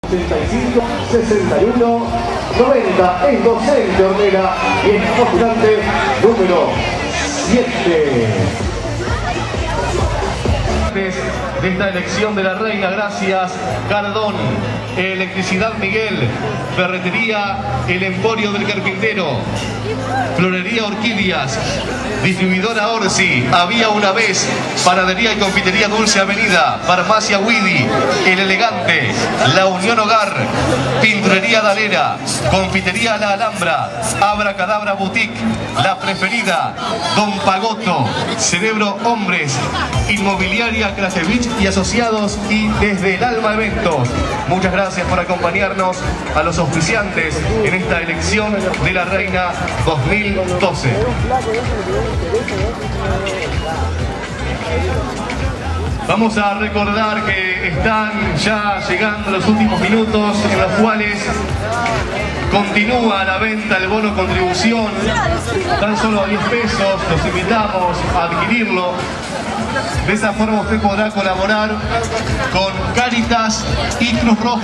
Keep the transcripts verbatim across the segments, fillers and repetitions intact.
ochenta y cinco, sesenta y uno, noventa, es docente Ornella y es postulante número siete. De esta elección de la reina, gracias Cardón, Electricidad Miguel, Ferretería El Emporio del Carpintero, Florería Orquídeas, Distribuidora Orsi, Había una vez, Panadería y Confitería Dulce Avenida, Farmacia Widi, El Elegante, La Unión Hogar, Pinturería Dalera, Confitería La Alhambra, Abracadabra Boutique, La Preferida, Don Pagoto, Cerebro Hombres, Inmobiliaria Krasevich y Asociados y Desde el Alma Eventos. Muchas gracias por acompañarnos a los auspiciantes en esta elección de la Reina dos mil doce. Vamos a recordar que están ya llegando los últimos minutos en los cuales continúa la venta del bono contribución, tan solo a diez pesos, los invitamos a adquirirlo. De esa forma usted podrá colaborar con Cáritas y Cruz Roja.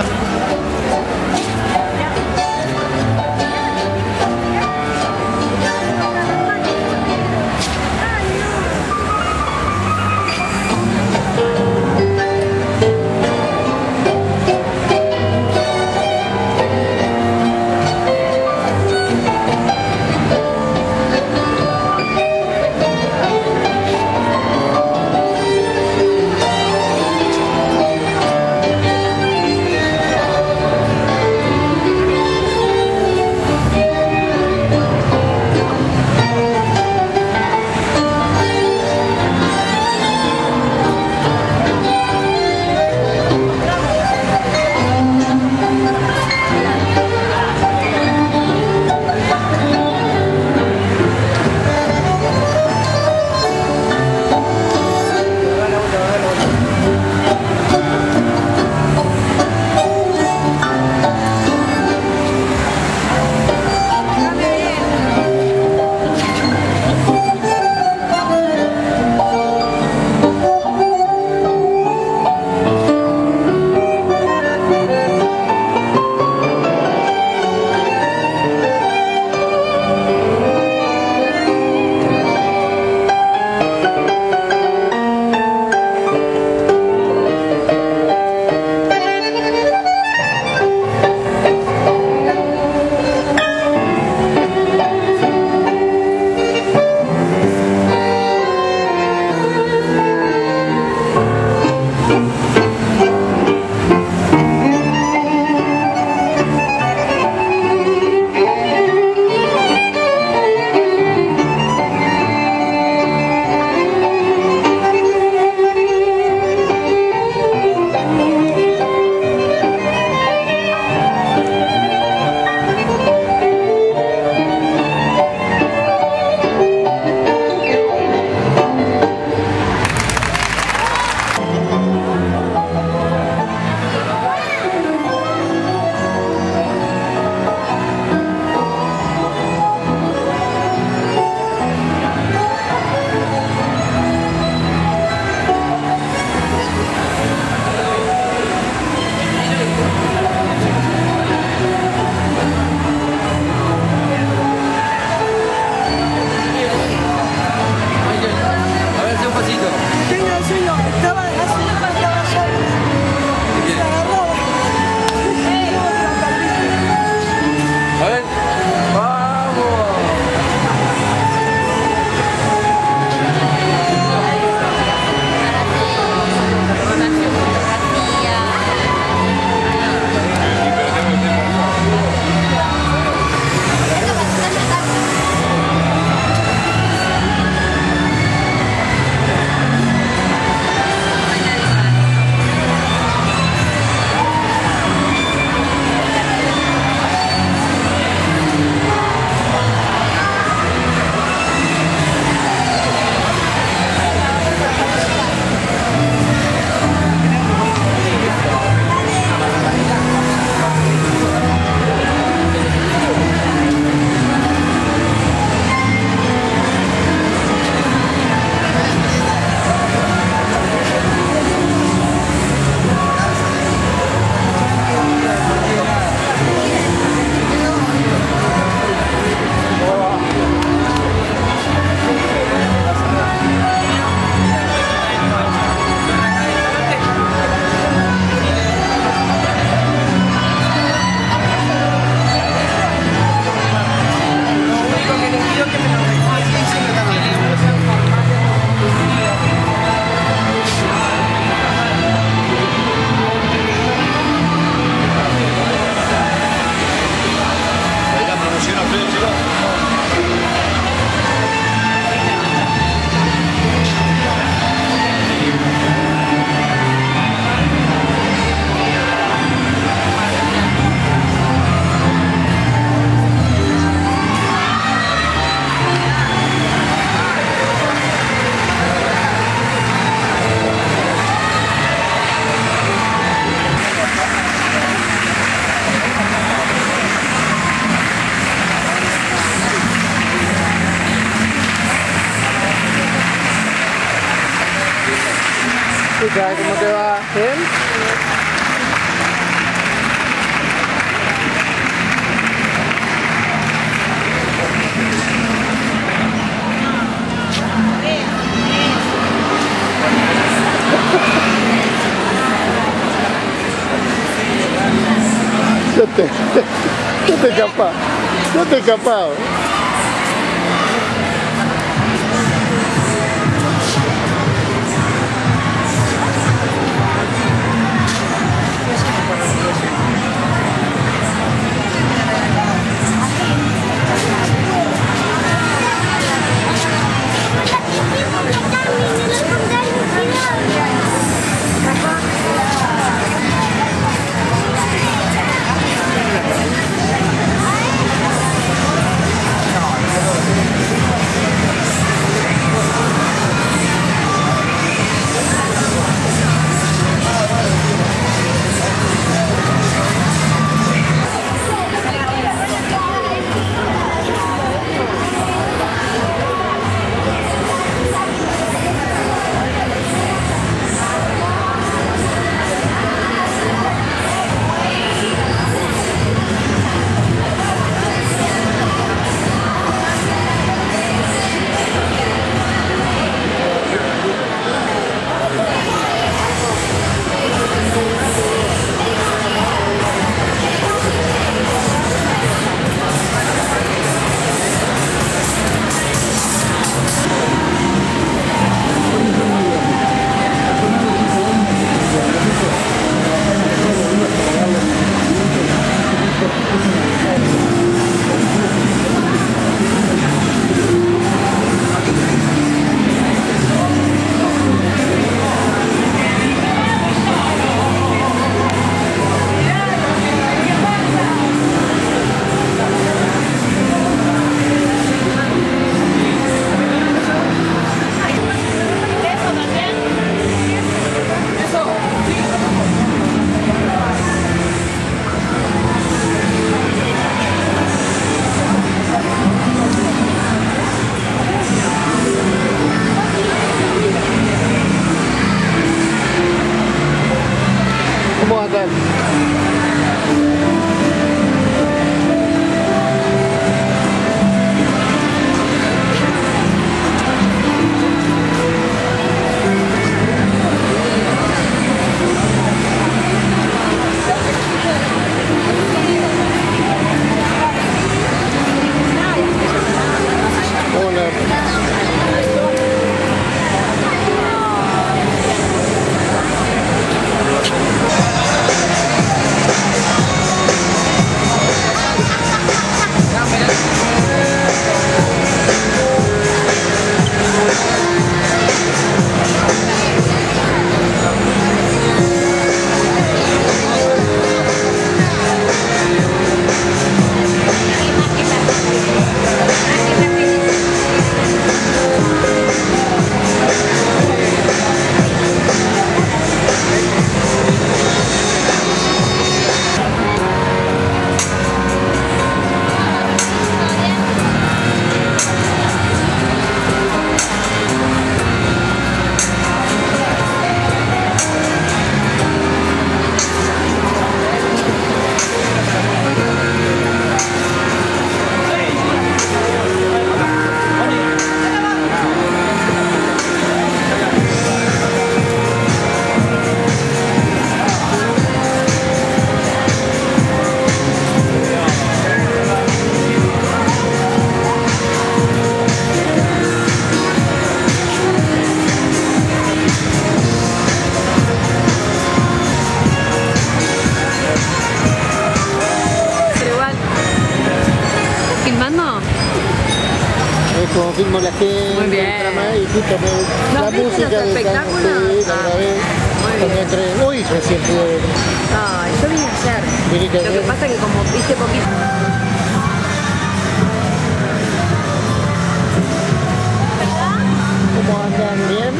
Mónica, ¿cómo te va? ¿Bien? Yo te, yo te he escapado, yo te he escapado. ¿Cómo andan? Como filmo la gente, muy bien. Y justo me, la música los de espectáculos? Sí, la grabé. También entré, hoy recién pude. Ay, yo vine ayer. Viniste Lo que pasa es que como viste poquito. ¿Cómo andan? ¿Bien?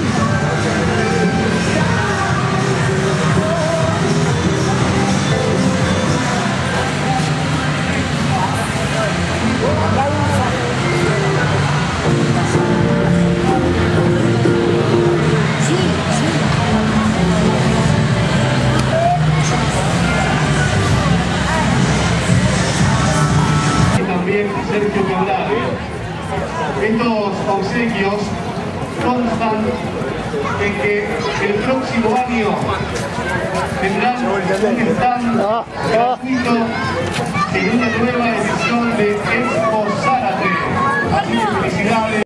Sergio Quebrade. Estos obsequios constan en que el próximo año tendrán un stand gratuito en una nueva